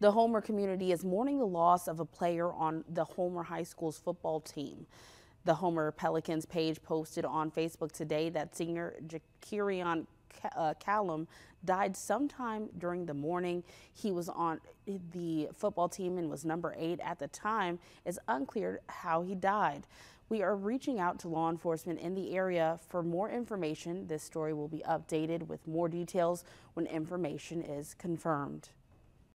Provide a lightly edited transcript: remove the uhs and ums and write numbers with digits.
The Homer community is mourning the loss of a player on the Homer High School's football team. The Homer Pelicans page posted on Facebook today that senior Jakirion Calome died sometime during the morning. He was on the football team and was number 8 at the time. It's unclear how he died. We are reaching out to law enforcement in the area for more information. This story will be updated with more details when information is confirmed.